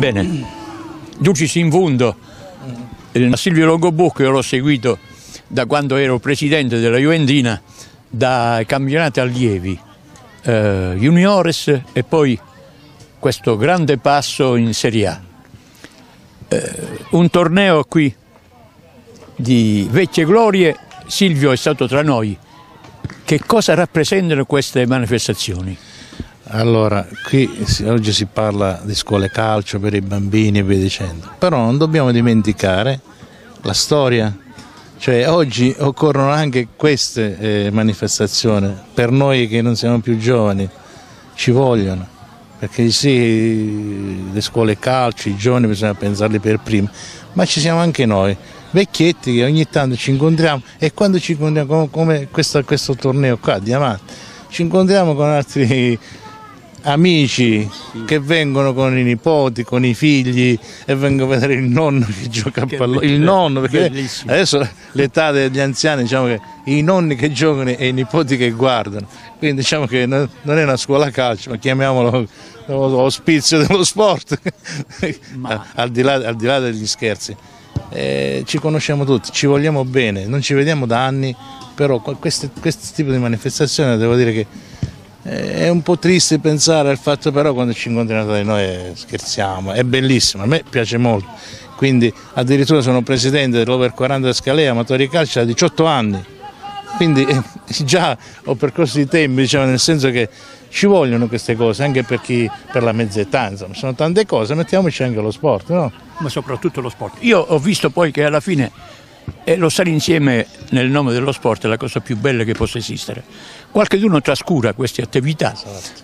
Bene, Dulcis in fundo, Silvio Longobucco io l'ho seguito da quando ero presidente della Juventina, dai campionati allievi, juniores e poi questo grande passo in Serie A. Un torneo qui di vecchie glorie, Silvio è stato tra noi. Che cosa rappresentano queste manifestazioni? Allora, qui oggi si parla di scuole calcio per i bambini e via dicendo, però non dobbiamo dimenticare la storia, cioè oggi occorrono anche queste manifestazioni, per noi che non siamo più giovani, ci vogliono, perché sì, le scuole calcio, i giovani bisogna pensarli per prima, ma ci siamo anche noi, vecchietti che ogni tanto ci incontriamo e quando ci incontriamo come questo torneo qua, Diamante, ci incontriamo con altri amici che vengono con i nipoti, con i figli e vengono a vedere il nonno che gioca a pallone, il nonno, perché bellissimo. Adesso l'età degli anziani, diciamo che i nonni che giocano e i nipoti che guardano, quindi diciamo che non è una scuola calcio, ma chiamiamolo ospizio dello sport, al di là degli scherzi. Ci conosciamo tutti, ci vogliamo bene, non ci vediamo da anni, però questo tipo di manifestazione devo dire che è un po' triste pensare al fatto, però quando ci incontriamo tra di noi scherziamo, è bellissimo, a me piace molto, quindi addirittura sono presidente dell'Over 40 Scalea Amatori Calcio da 18 anni, quindi già ho percorso i tempi, diciamo, nel senso che ci vogliono queste cose anche per la mezza età, insomma, sono tante cose, mettiamoci anche lo sport, no? Ma soprattutto lo sport. Io ho visto poi che alla fine lo stare insieme nel nome dello sport è la cosa più bella che possa esistere. Qualcuno trascura queste attività.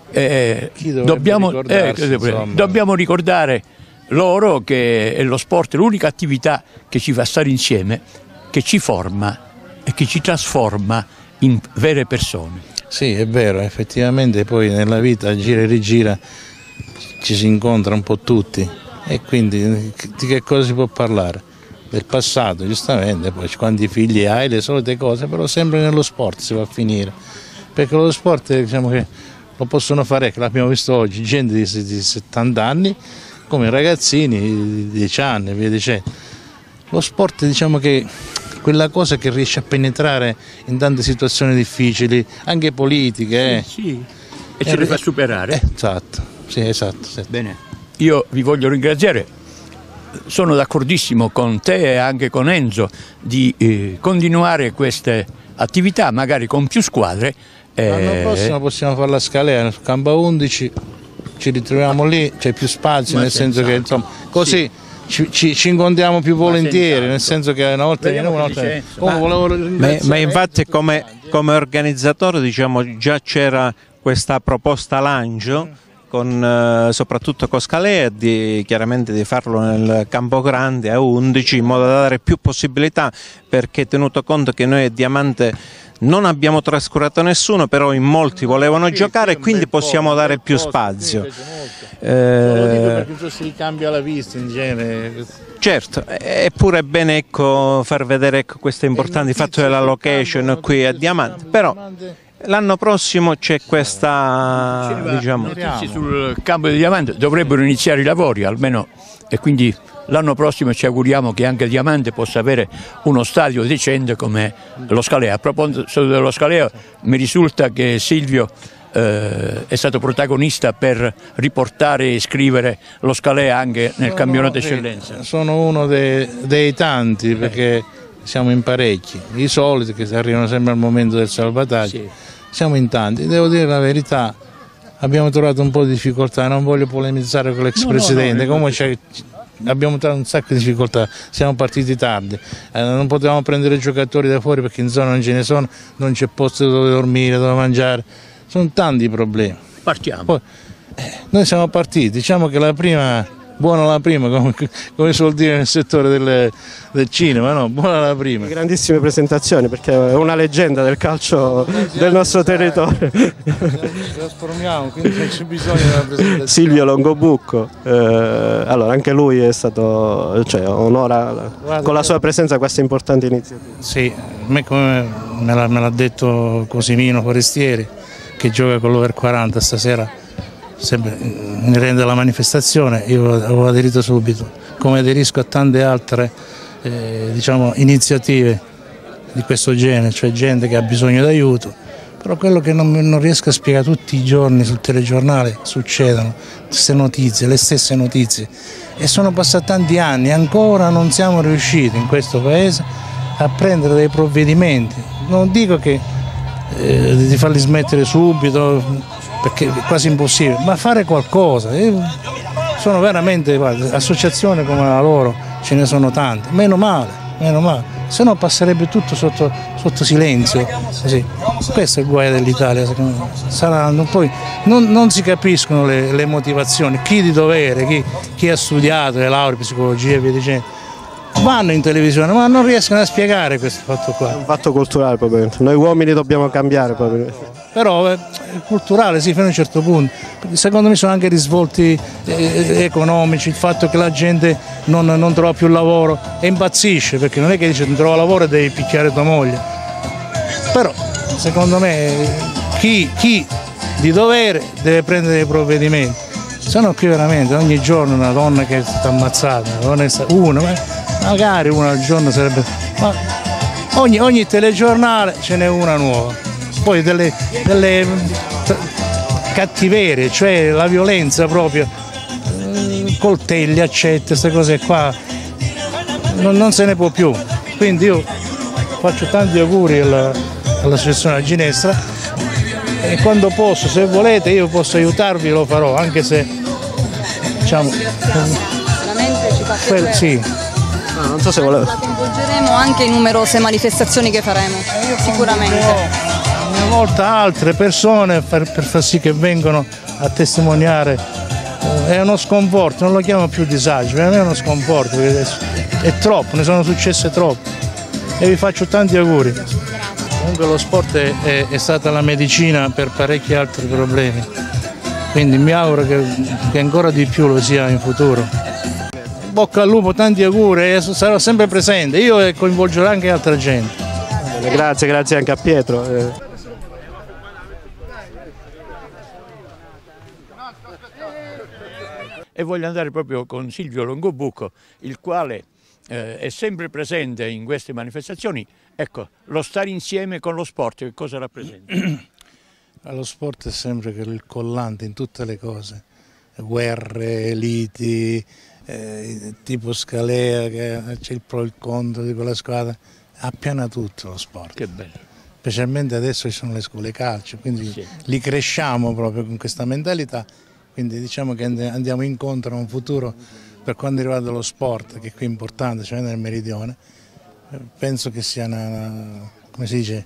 Dobbiamo ricordare loro che è lo sport l'unica attività che ci fa stare insieme, che ci forma e che ci trasforma in vere persone. Sì, è vero, effettivamente poi nella vita gira e rigira ci si incontra un po' tutti e quindi di che cosa si può parlare? Del passato, giustamente, poi quanti figli hai, le solite cose, però sempre nello sport si va a finire, perché lo sport diciamo che lo possono fare, che l'abbiamo visto oggi, gente di 70 anni come ragazzini di 10 anni, via dicendo. Lo sport diciamo che quella cosa che riesce a penetrare in tante situazioni difficili, anche politiche. Sì. E ce le fa superare. Esatto, sì, esatto. Bene, io vi voglio ringraziare. Sono d'accordissimo con te e anche con Enzo di continuare queste attività, magari con più squadre. L'anno prossimo possiamo fare la Scalea, sul campo 11, ci ritroviamo lì, c'è più spazio, nel senso che insomma, così ci incontriamo più volentieri, nel senso che una volta viene una volta. Ma infatti come organizzatore diciamo già c'era questa proposta lancio, soprattutto con Scalea, chiaramente di farlo nel Campo Grande a 11 in modo da dare più possibilità, perché tenuto conto che noi a Diamante non abbiamo trascurato nessuno, però in molti volevano giocare, quindi possiamo dare più spazio. Perché si cambia la vista in genere. Certo, eppure è bene far vedere questo importante fatto della location qui a Diamante, però l'anno prossimo c'è questa, diciamo, sul campo di Diamante dovrebbero iniziare i lavori almeno, e quindi l'anno prossimo ci auguriamo che anche Diamante possa avere uno stadio decente come lo Scalea. A proposito dello Scalea, mi risulta che Silvio è stato protagonista per riportare e scrivere lo Scalea anche nel campionato eccellenza. Sono uno dei tanti, perché siamo in parecchi, i soliti che arrivano sempre al momento del salvataggio. Sì. Siamo in tanti, devo dire la verità, abbiamo trovato un po' di difficoltà, non voglio polemizzare con l'ex presidente, comunque abbiamo trovato un sacco di difficoltà, siamo partiti tardi, non potevamo prendere giocatori da fuori perché in zona non ce ne sono, non c'è posto dove dormire, dove mangiare, sono tanti i problemi. Partiamo. Poi, noi siamo partiti, diciamo che la prima, buona la prima, come si vuol dire nel settore del cinema, no? Buona la prima. Grandissime presentazioni, perché è una leggenda del calcio del nostro territorio. Trasformiamo, quindi non c'è bisogno della presentazione. Silvio Longobucco, allora anche lui è stato, onora con la sua presenza questa importante iniziativa. Sì, come me l'ha detto Cosimino Forestieri, che gioca con l'Over 40 stasera. sempre inerente alla manifestazione, io avevo aderito subito, come aderisco a tante altre diciamo, iniziative di questo genere, cioè gente che ha bisogno d'aiuto, però quello che non riesco a spiegare tutti i giorni sul telegiornale succedono, queste notizie, le stesse notizie, e sono passati tanti anni, ancora non siamo riusciti in questo paese a prendere dei provvedimenti, non dico che di farli smettere subito, perché è quasi impossibile, ma fare qualcosa. Sono veramente, guarda, associazioni come la loro ce ne sono tante, meno male, se no passerebbe tutto sotto silenzio. Così. Questo è il guaio dell'Italia, secondo me. Poi non si capiscono le motivazioni, chi di dovere, chi ha studiato le lauree, psicologia e via dicendo. Vanno in televisione ma non riescono a spiegare questo fatto qua. È un fatto culturale probabilmente, noi uomini dobbiamo cambiare probabilmente. Però è culturale sì, fino a un certo punto, perché secondo me sono anche risvolti economici, il fatto che la gente non trova più lavoro e impazzisce, perché non è che dice non trova lavoro e devi picchiare tua moglie, però secondo me chi di dovere deve prendere dei provvedimenti, se no qui veramente ogni giorno una donna che è stata ammazzata, magari una al giorno sarebbe, ma ogni telegiornale ce n'è una nuova. Poi delle cattiverie, cioè la violenza proprio, coltelli, accette, queste cose qua, non se ne può più. Quindi io faccio tanti auguri all'associazione La Ginestra e quando posso, se volete, io posso aiutarvi, lo farò, anche se diciamo veramente ci fa piacere. Sì. No, non so se volevo. La coinvolgeremo anche in numerose manifestazioni che faremo, sicuramente. Una volta altre persone per far sì che vengano a testimoniare, è uno sconforto, non lo chiamo più disagio, per me è uno sconforto, perché adesso è troppo, ne sono successe troppe e vi faccio tanti auguri. Comunque lo sport è stata la medicina per parecchi altri problemi, quindi mi auguro che ancora di più lo sia in futuro. Bocca al lupo, tanti auguri, e sarò sempre presente, io e coinvolgerò anche altra gente. Grazie anche a Pietro. E voglio andare proprio con Silvio Longobucco, il quale è sempre presente in queste manifestazioni. Ecco, lo stare insieme con lo sport, che cosa rappresenta? Lo sport è sempre il collante in tutte le cose, guerre, liti, tipo Scalea, che c'è il pro e il contro di quella squadra, appiana tutto lo sport. Che bello. Specialmente adesso ci sono le scuole calcio, quindi sì, li cresciamo proprio con questa mentalità, quindi diciamo che andiamo incontro a un futuro per quanto riguarda lo sport, che qui è importante, cioè nel meridione. Penso che sia come si dice,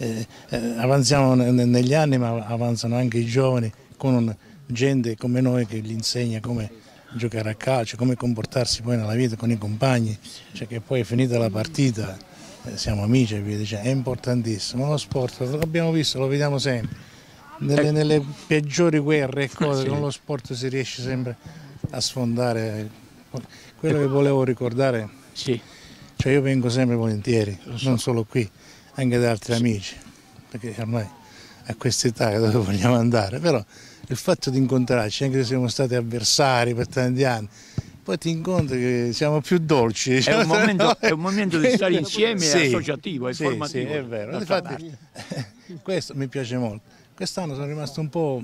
avanziamo negli anni, ma avanzano anche i giovani con gente come noi che gli insegna come giocare a calcio, come comportarsi poi nella vita con i compagni, cioè che poi è finita la partita, siamo amici e via dicendo. È importantissimo, lo sport l'abbiamo visto, lo vediamo sempre, nelle peggiori guerre e cose, sì, con lo sport si riesce sempre a sfondare. Quello che volevo ricordare, sì, cioè io vengo sempre volentieri, non solo qui, anche da altri amici, perché ormai a quest'età dove vogliamo andare, però il fatto di incontrarci, anche se siamo stati avversari per tanti anni, poi ti incontri che siamo più dolci. È un momento di stare insieme, sì, è associativo, è formativo. Sì, è vero. Infatti, questo mi piace molto. Quest'anno sono rimasto un po'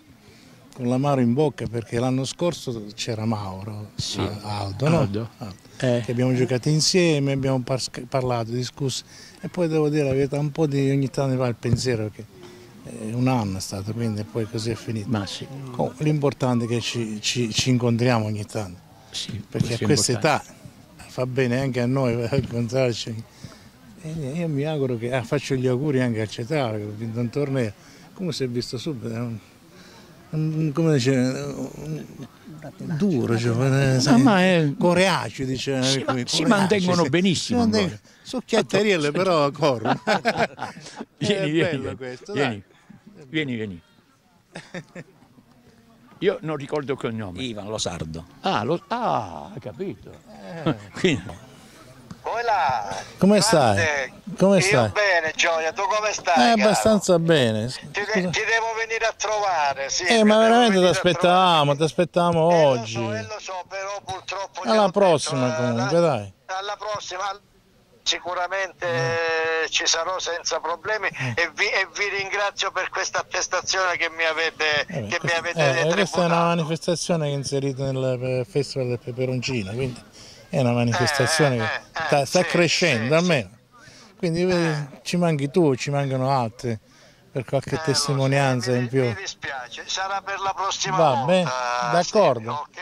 con l'amaro in bocca perché l'anno scorso c'era Mauro, sì, Aldo, no? Che abbiamo giocato insieme, abbiamo parlato, discusso e poi devo dire la verità, un po' di ogni tanto mi va il pensiero che un anno è stato, quindi poi così è finito. Ma sì. L'importante è che ci incontriamo ogni tanto, sì, perché a questa età fa bene anche a noi incontrarci. E io mi auguro che faccio gli auguri anche al Cetrale che ho vinto un torneo, come si è visto subito, come dice, duro, cioè, coreaci, dice, si, si mantengono benissimo. Succhiatterielle però corrono. Vieni. Io non ricordo il cognome. Ivan Losardo. Ah, capito. Voilà. Come stai? Come Io stai? bene, Gioia, tu come stai? Abbastanza bene. Ti devo venire a trovare, sì. Ma veramente ti aspettavamo oggi. Lo so, però purtroppo... Alla prossima comunque, dai. Alla prossima sicuramente ci sarò senza problemi e vi ringrazio per questa attestazione che mi avete tributato. Questa è una manifestazione che è inserita nel Festival del Peperoncino, quindi è una manifestazione che sta crescendo almeno. Quindi ci manchi tu, ci mancano altri per qualche testimonianza in più. Mi dispiace, sarà per la prossima Va volta. bene, d'accordo. Ok?